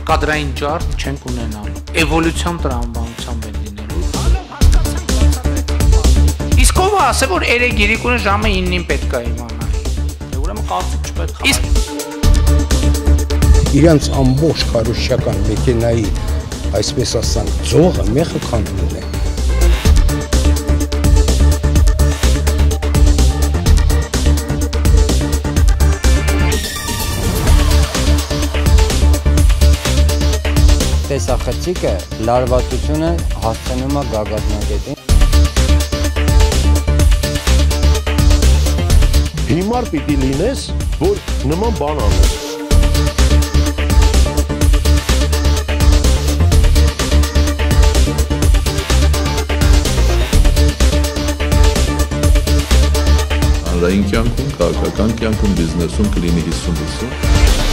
կադրային ջարդ չենք ունենալ, էվոլյուցիան տրամաբանությամբ են լինելու։ Իսկ ով ասե, որ 3-3-ը ժամը 9-ին պետք է իմանա։ Ուրեմն կարծիք չպետք է։ Իրանց ամբողջ քարոզչական մեքենայի, այսպես ասած, ձողը մեղը քանդում է։ Տեսախցիկը լարվածությունը հասցնում է գագաթնակետին։ Հիմար պիտի լինես, որ նման բան անես։ Հանրային կյանքում, քաղաքական կյանքում, բիզնեսում կլինի 50-50։